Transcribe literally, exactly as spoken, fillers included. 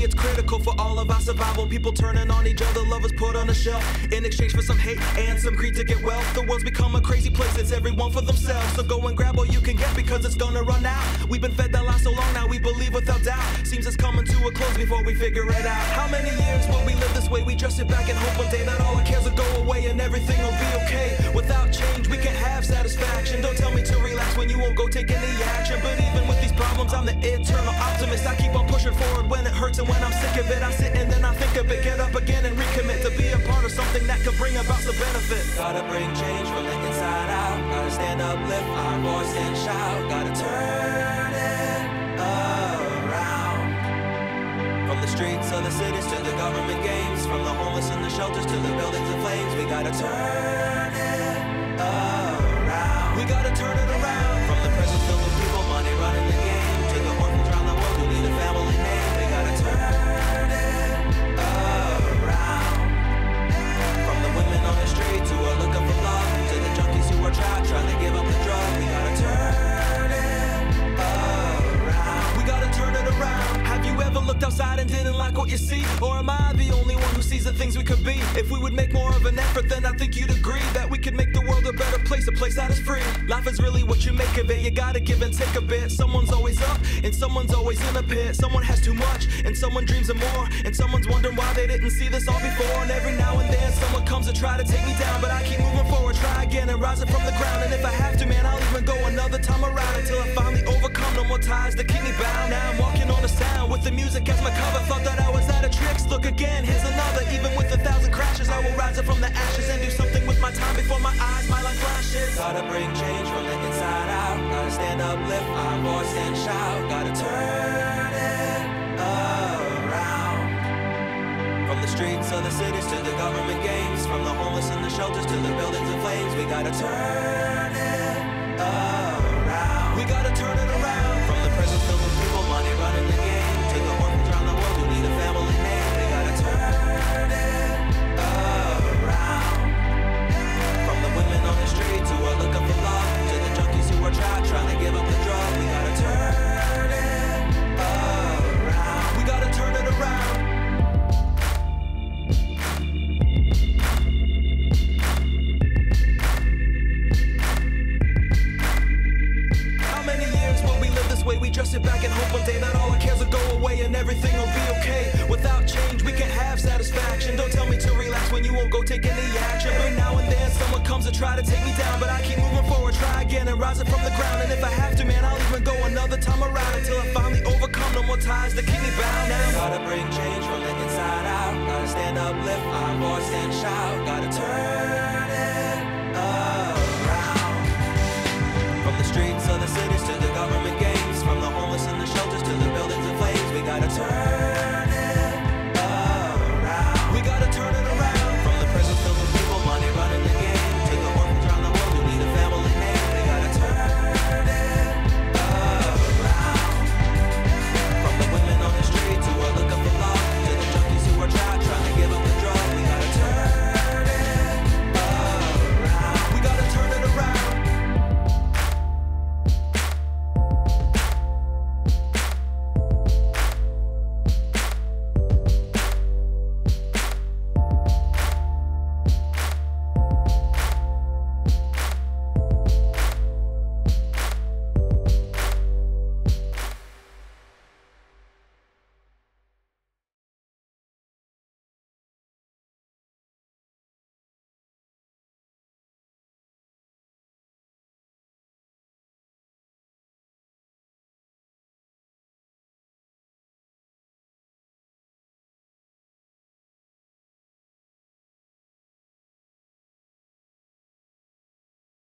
it's critical for all of our survival. People turning on each other, lovers put on a shelf in exchange for some hate and some greed to get wealth. The world's become a crazy place, it's everyone for themselves. So go and grab all you can get because it's gonna run out. We've been fed that lie so long now, we believe without doubt. Seems it's coming to a close before we figure it out. How many years will we live this way? We just sit back and hope one day that all our cares will go away and everything will be okay. Without change, we can't have satisfaction. Don't tell me to relax when you won't go take any action. But even with these problems, I'm the eternal optimist. I keep on pushing forward when it hurts and when I'm sick of it. I sit and then I think of it, get up again and recommit to be a part of something that could bring about some benefit. Gotta bring change from the inside out. Gotta stand up, lift our voice and shout. Gotta turn it around. From the streets of the cities to the government games, from the homeless and the shelters to the buildings in flames, we gotta turn it around. We gotta turn it around. From the prisons filled with people, money running the game, to the orphans around the world who need a family name, we gotta turn it around. From the women on the street who are looking for love, to the junkies who are trapped trying to give up the drug, we gotta turn it around. We gotta turn it around. Have you ever looked outside and didn't like what you see? Or am I the only one who sees the things we could be? If we would make more of an effort, then I think you'd agree that we could make the world a better place, a place that is free. Life is really what you make of it. You gotta give and take a bit. Someone's always up and someone's always in a pit. Someone has too much and someone dreams of more, and someone's wondering why they didn't see this all before. And every now and then someone comes to try to take me down, but I keep moving forward, try again and rise up from the ground. And if I have to, man, I'll even go another time around until I finally overcome. No more ties to keep me bound. Now I'm walking on the sound with the music as my cover. Thought that I was at a tricks. Look again, here's another. Even with a thousand crashes, I will rise up from the ashes and do something with my time before my eyes, my light flashes. Gotta bring change from the inside out. Gotta stand up, lift our voice and shout. Gotta turn it around. From the streets of the cities to the government games, from the homeless and the shelters to the buildings in flames, we gotta turn it around. We gotta turn it around. From the prisons filled with people, money running the game, to the orphans around the world who need a family name, we gotta turn it around. From the women on the streets who are looking for love, to the junkies who are trapped trying to give up the drug, we gotta turn it around. We gotta turn it around. How many years will we live this way? We just sit back and hope one day that all our cares will go away and everything will be okay. Without change, we can't have satisfaction. Don't tell me to relax when you won't go take any action. But now and then someone comes to try to take me down, but I keep moving forward, try again and rise up from the ground. And if I have to, man, I'll even go another time around until I finally overcome. No more ties to keep me bound. Now gotta bring